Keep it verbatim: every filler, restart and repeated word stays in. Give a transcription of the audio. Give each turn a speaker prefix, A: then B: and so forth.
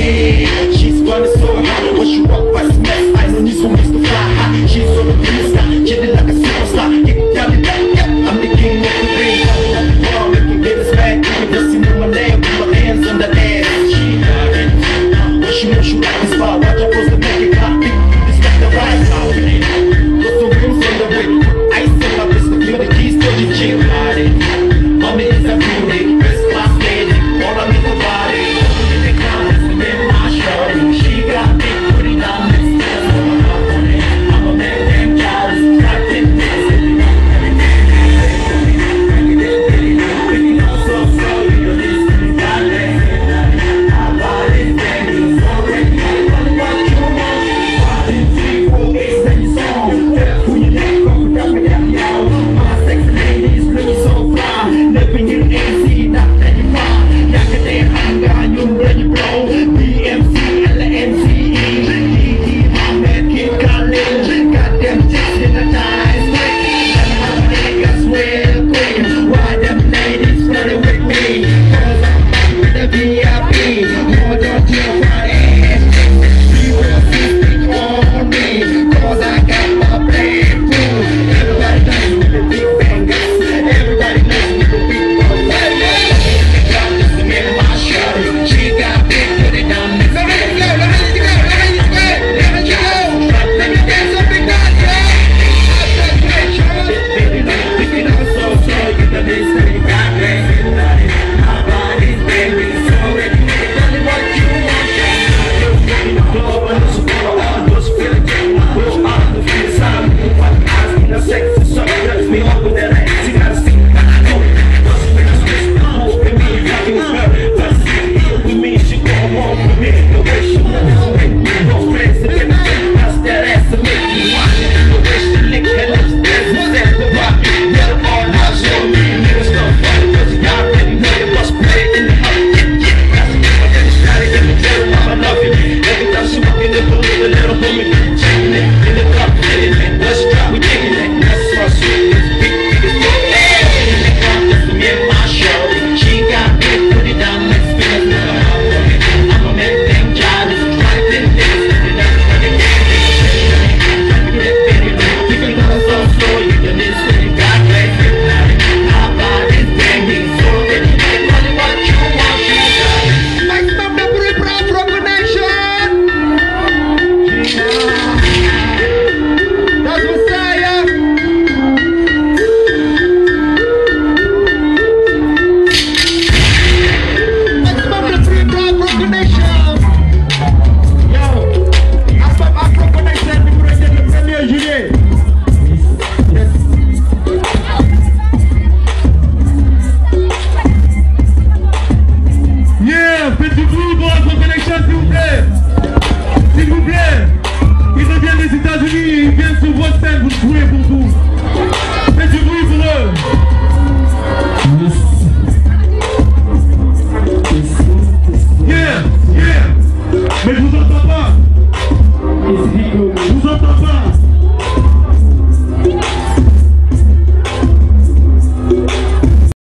A: yeah. She's running so high, when she walk by smash, I no need for me to fly high. She's on the minister, chilling like a superstar. Get down and down, yeah, I'm the king of the ring. I'm making niggas mad, just in my name, with my hands on the ass. She got it, when she moves, she like a spot. Watch her pose to make it clap, this like the right now. Got some rooms on the way, ice in my wrist, give the keys to the G. Got it, mommy is a beauty, best class lady, all I need to body. In the comments, and in my shorty, she got me, put it down next to the I'm a man named Giles, trapped in this.
B: S'il vous plaît, il revient des États-Unis, il vient sur votre scène, vous jouez pour vous.